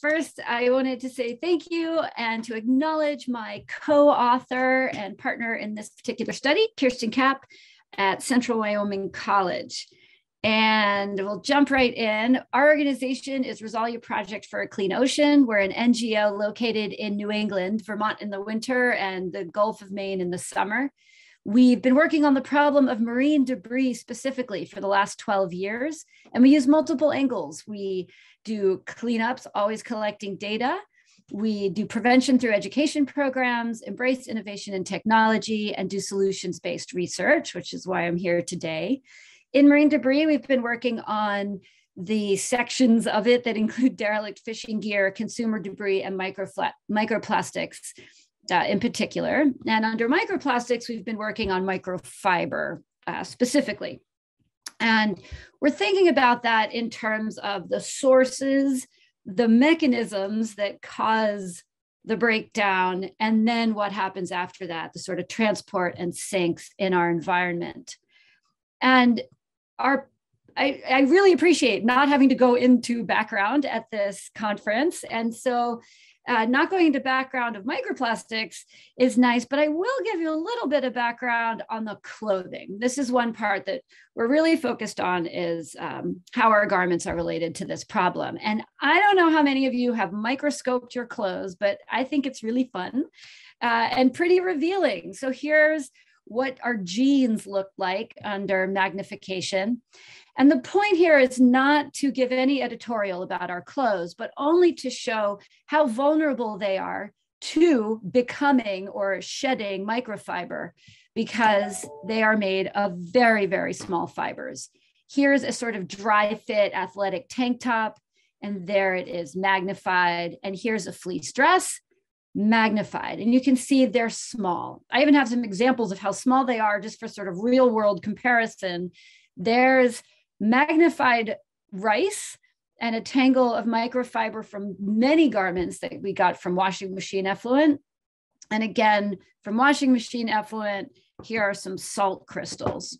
first, I wanted to say thank you and to acknowledge my co-author and partner in this particular study, Kirsten Kapp at Central Wyoming College. And we'll jump right in. Our organization is Rozalia Project for a Clean Ocean. We're an NGO located in New England, Vermont in the winter, and the Gulf of Maine in the summer. We've been working on the problem of marine debris specifically for the last 12 years, and we use multiple angles. We do cleanups, always collecting data. We do prevention through education programs, embrace innovation and technology, and do solutions-based research, which is why I'm here today. In marine debris, we've been working on the sections of it that include derelict fishing gear, consumer debris, and microplastics in particular. And under microplastics, we've been working on microfiber specifically. And we're thinking about that in terms of the sources, the mechanisms that cause the breakdown, and then what happens after that, the sort of transport and sinks in our environment. And I really appreciate not having to go into background at this conference. And so not going into background of microplastics is nice, but I will give you a little bit of background on the clothing. This is one part that we're really focused on, is how our garments are related to this problem. And I don't know how many of you have microscoped your clothes, but I think it's really fun and pretty revealing. So here's what our jeans look like under magnification. And the point here is not to give any editorial about our clothes, but only to show how vulnerable they are to becoming or shedding microfiber, because they are made of very, very small fibers. Here's a sort of dry fit athletic tank top, and there it is magnified. And here's a fleece dress, magnified, and you can see they're small. I even have some examples of how small they are just for sort of real world comparison. There's magnified rice and a tangle of microfiber from many garments that we got from washing machine effluent. And again, from washing machine effluent, here are some salt crystals.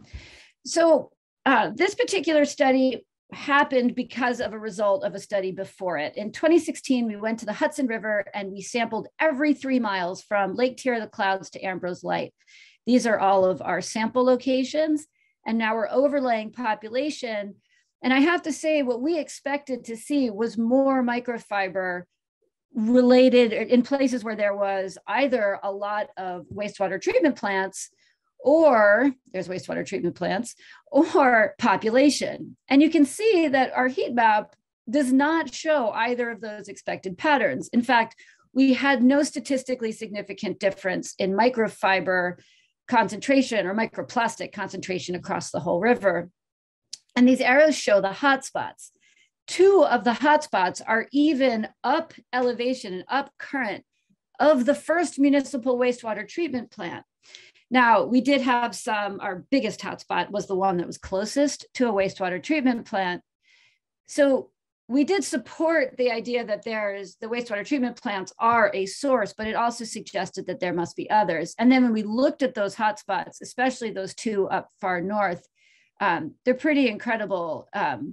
So this particular study happened because of a result of a study before it. In 2016, we went to the Hudson River and we sampled every 3 miles from Lake Tier of the Clouds to Ambrose Light. These are all of our sample locations. And now we're overlaying population. And I have to say, what we expected to see was more microfiber related in places where there was either a lot of wastewater treatment plants, or there's wastewater treatment plants, or population. And you can see that our heat map does not show either of those expected patterns. In fact, we had no statistically significant difference in microfiber concentration or microplastic concentration across the whole river. And these arrows show the hotspots. 2 of the hotspots are even up elevation and up current of the first municipal wastewater treatment plant. Now, we did have our biggest hotspot was the one that was closest to a wastewater treatment plant. So we did support the idea that the wastewater treatment plants are a source, but it also suggested that there must be others. And then when we looked at those hotspots, especially those 2 up far north, they're pretty incredibly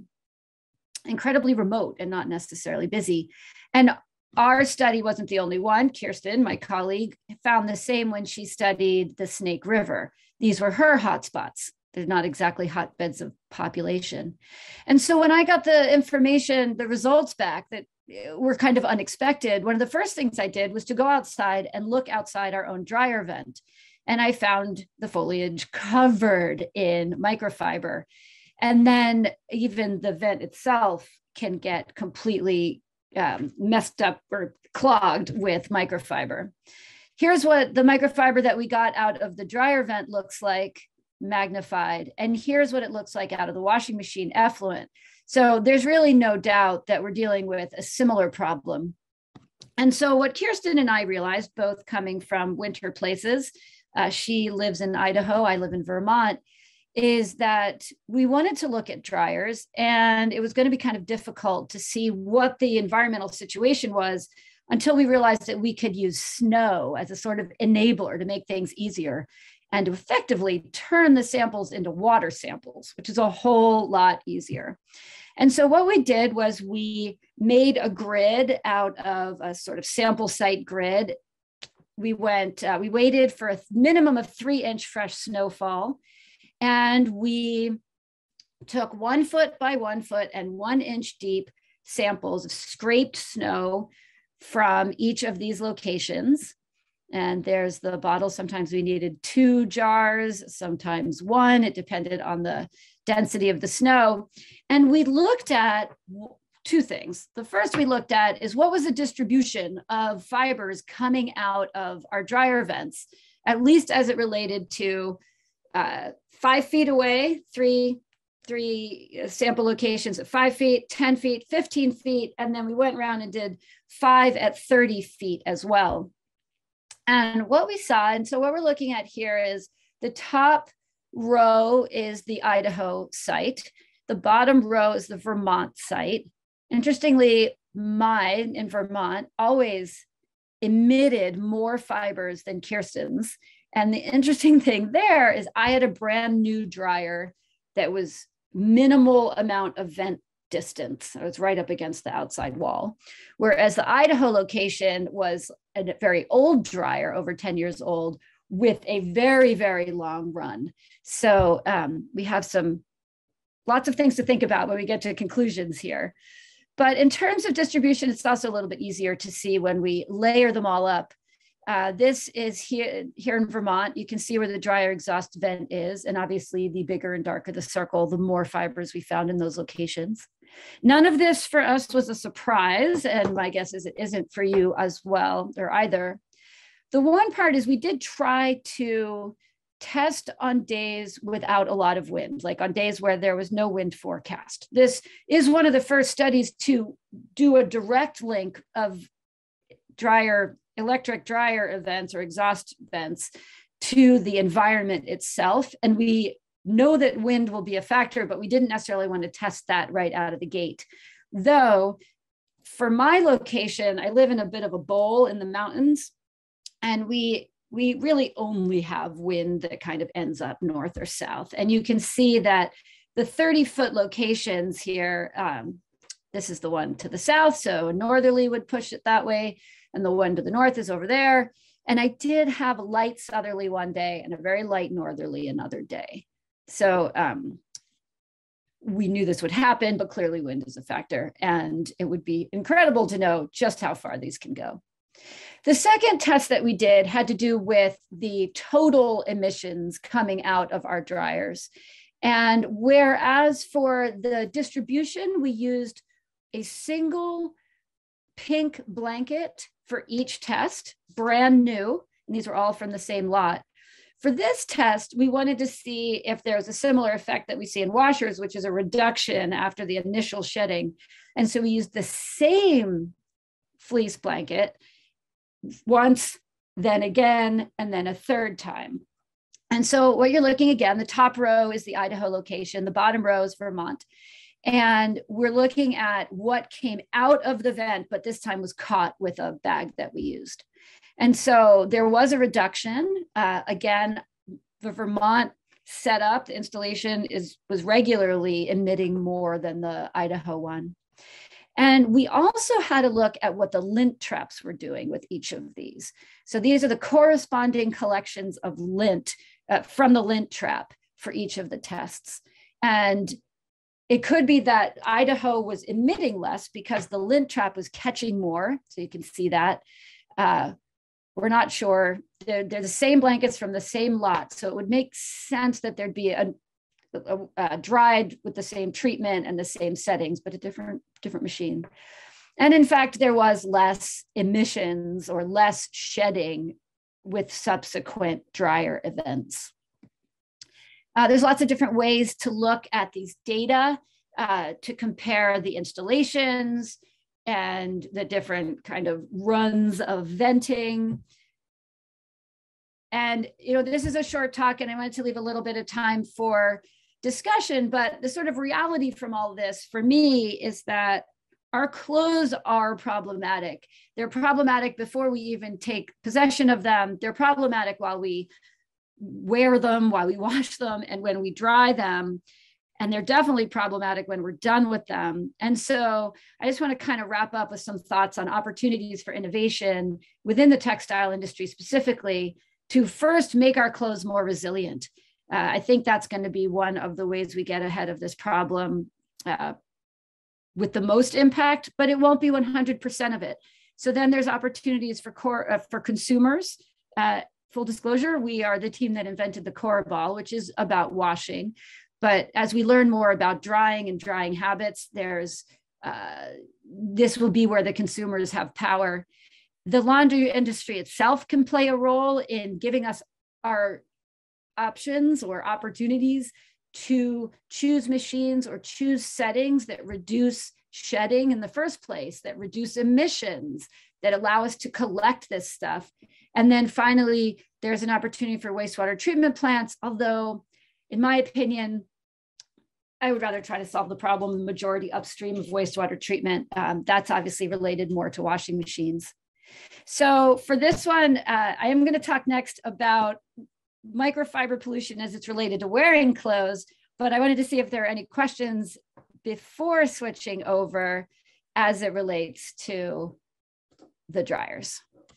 remote and not necessarily busy. And our study wasn't the only one. Kirsten, my colleague, found the same when she studied the Snake River. These were her hotspots. They're not exactly hotbeds of population. And so when I got the information, the results back that were kind of unexpected, one of the first things I did was to go outside and look outside our own dryer vent. And I found the foliage covered in microfiber. And then even the vent itself can get completely messed up or clogged with microfiber. Here's what the microfiber that we got out of the dryer vent looks like, magnified. And here's what it looks like out of the washing machine effluent. So there's really no doubt that we're dealing with a similar problem. And so what Kirsten and I realized, both coming from winter places, she lives in Idaho, I live in Vermont, is that we wanted to look at dryers, and it was going to be kind of difficult to see what the environmental situation was until we realized that we could use snow as a sort of enabler to make things easier and to effectively turn the samples into water samples, which is a whole lot easier. And so what we did was we made a grid out of a sort of sample site grid. We waited for a minimum of 3-inch fresh snowfall, and we took 1 foot by 1 foot and 1 inch deep samples of scraped snow from each of these locations. And there's the bottle. Sometimes we needed 2 jars, sometimes 1. It depended on the density of the snow. And we looked at 2 things. The first we looked at is what was the distribution of fibers coming out of our dryer vents, at least as it related to 5 feet away, three sample locations at 5 feet, 10 feet, 15 feet. And then we went around and did 5 at 30 feet as well. And what we saw, and so what we're looking at here is the top row is the Idaho site. The bottom row is the Vermont site. Interestingly, mine in Vermont always emitted more fibers than Kirsten's. And the interesting thing there is I had a brand new dryer that was minimal amount of vent distance. I was right up against the outside wall. Whereas the Idaho location was a very old dryer, over 10 years old, with a very, very long run. So we have lots of things to think about when we get to conclusions here. But in terms of distribution, it's also a little bit easier to see when we layer them all up. This is here in Vermont. You can see where the dryer exhaust vent is. And obviously, the bigger and darker the circle, the more fibers we found in those locations. None of this for us was a surprise. And my guess is it isn't for you as well, or either. The one part is we did try to test on days without a lot of wind, like on days where there was no wind forecast. This is one of the first studies to do a direct link of electric dryer events or exhaust vents to the environment itself. And we know that wind will be a factor, but we didn't necessarily want to test that right out of the gate. Though for my location, I live in a bit of a bowl in the mountains, and we really only have wind that kind of ends up north or south. And you can see that the 30-foot locations here, this is the one to the south, so a northerly would push it that way, and the one to the north is over there. And I did have a light southerly one day and a very light northerly another day. So we knew this would happen, but clearly wind is a factor, and it would be incredible to know just how far these can go. The second test that we did had to do with the total emissions coming out of our dryers. And whereas for the distribution, we used a single pink blanket for each test, brand new, and these were all from the same lot. For this test, we wanted to see if there was a similar effect that we see in washers, which is a reduction after the initial shedding. And so we used the same fleece blanket once, then again, and then a third time. And so what you're looking, again, the top row is the Idaho location, the bottom row is Vermont. And we're looking at what came out of the vent, but this time was caught with a bag that we used. And so there was a reduction. Again, the Vermont setup, the installation was regularly emitting more than the Idaho one. And we also had a look at what the lint traps were doing with each of these. So these are the corresponding collections of lint from the lint trap for each of the tests. And it could be that Idaho was emitting less because the lint trap was catching more. So you can see that. We're not sure. They're the same blankets from the same lot. So it would make sense that there'd be a dried with the same treatment and the same settings, but a different machine. And in fact, there was less emissions or less shedding with subsequent dryer events. There's lots of different ways to look at these data to compare the installations and the different kind of runs of venting. And, this is a short talk, and I wanted to leave a little bit of time for discussion, but the sort of reality from all this for me is that our clothes are problematic. They're problematic before we even take possession of them. They're problematic while we wear them, while we wash them, and when we dry them. and they're definitely problematic when we're done with them. And so I just want to kind of wrap up with some thoughts on opportunities for innovation within the textile industry specifically to first make our clothes more resilient. I think that's going to be one of the ways we get ahead of this problem with the most impact, but it won't be 100% of it. So then there's opportunities for consumers. Full disclosure, we are the team that invented the Core Ball, which is about washing. But as we learn more about drying and drying habits, this will be where the consumers have power. The laundry industry itself can play a role in giving us our options or opportunities to choose machines or choose settings that reduce shedding in the first place, that reduce emissions, that allow us to collect this stuff. And then finally, there's an opportunity for wastewater treatment plants, although in my opinion, I would rather try to solve the problem the majority upstream of wastewater treatment. That's obviously related more to washing machines. So for this one, I am going to talk next about microfiber pollution as it's related to wearing clothes, but I wanted to see if there are any questions before switching over as it relates to the dryers.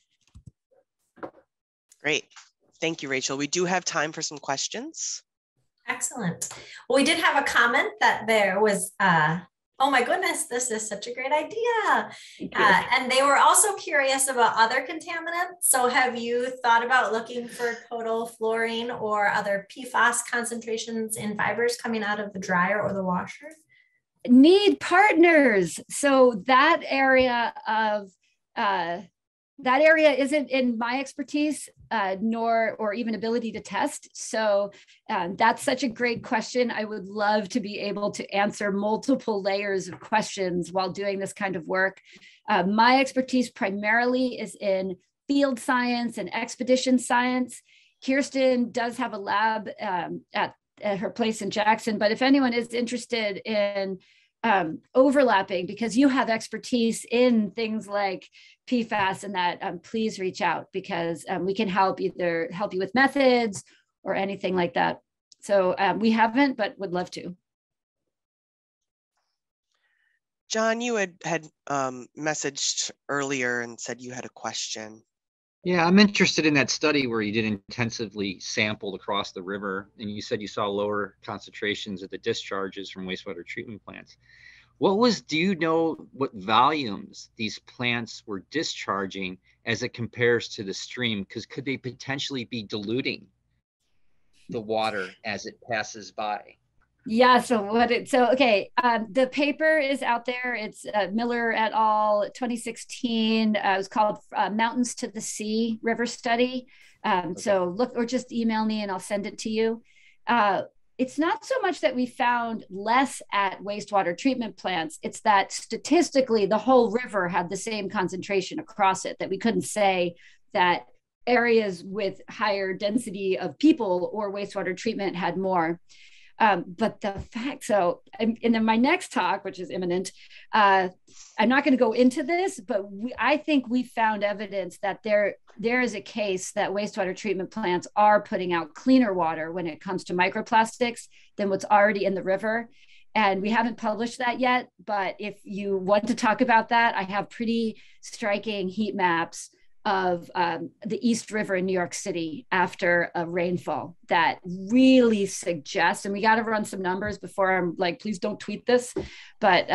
Great. Thank you, Rachel. We do have time for some questions. Excellent. Well, we did have a comment that there was, oh my goodness, this is such a great idea. And they were also curious about other contaminants. So have you thought about looking for total fluorine or other PFAS concentrations in fibers coming out of the dryer or the washer? Need partners. So that area isn't in my expertise, or even ability to test. So that's such a great question. I would love to be able to answer multiple layers of questions while doing this kind of work. My expertise primarily is in field science and expedition science. Kirsten does have a lab at her place in Jackson, but if anyone is interested in overlapping, because you have expertise in things like PFAS and that, please reach out, because we can help you with methods or anything like that. So we haven't, but would love to. John, you had messaged earlier and said you had a question. Yeah, I'm interested in that study where you did intensively sampled across the river, and you said you saw lower concentrations at the discharges from wastewater treatment plants. Do you know what volumes these plants were discharging as it compares to the stream? Because could they potentially be diluting the water as it passes by? Yeah, okay. The paper is out there. It's Miller et al. 2016. It was called Mountains to the Sea River Study. Okay. So look, or just email me and I'll send it to you. It's not so much that we found less at wastewater treatment plants. It's that statistically the whole river had the same concentration across it, that we couldn't say that areas with higher density of people or wastewater treatment had more. But the fact, so, and then my next talk, which is imminent, I'm not going to go into this, but I think we found evidence that there is a case that wastewater treatment plants are putting out cleaner water when it comes to microplastics than what's already in the river. And we haven't published that yet, but if you want to talk about that, I have pretty striking heat maps of the East River in New York City after a rainfall that really suggests, and we got to run some numbers before I'm like, please don't tweet this, but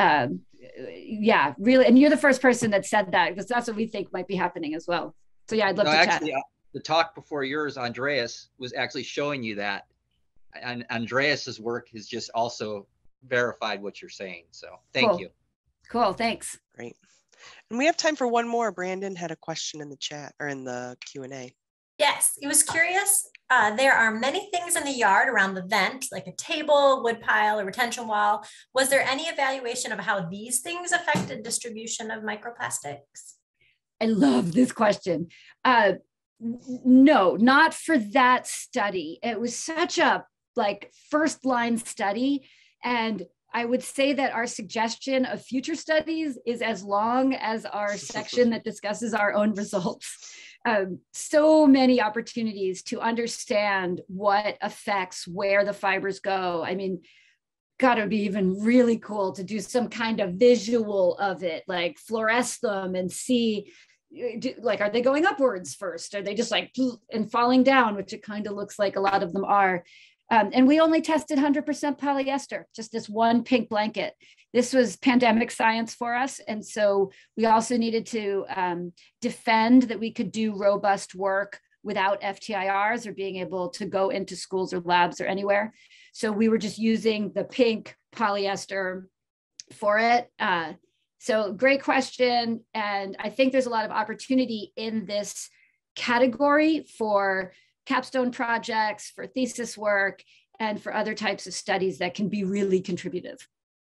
yeah, really, and you're the first person that said that, because that's what we think might be happening as well. So yeah, I'd love to actually, chat. The talk before yours, Andreas, was actually showing you that, and Andreas's work has just also verified what you're saying. So thank you. Cool, thanks. Great. And we have time for one more. Brandon had a question in the chat or in the Q&A. Yes, he was curious. There are many things in the yard around the vent, like a table, wood pile, a retention wall. Was there any evaluation of how these things affected distribution of microplastics? I love this question. No, not for that study. It was such a first line study. And I would say that our suggestion of future studies is as long as our section that discusses our own results. So many opportunities to understand what affects where the fibers go. I mean, God, it would be even really cool to do some kind of visual of it, like fluoresce them and see, like, are they going upwards first? Are they just like and falling down, which it kind of looks like a lot of them are. And we only tested 100% polyester, just this one pink blanket. This was pandemic science for us. And so we also needed to defend that we could do robust work without FTIRs or being able to go into schools or labs or anywhere. So we were just using the pink polyester for it. So great question. And I think there's a lot of opportunity in this category for capstone projects, for thesis work, and for other types of studies that can be really contributive.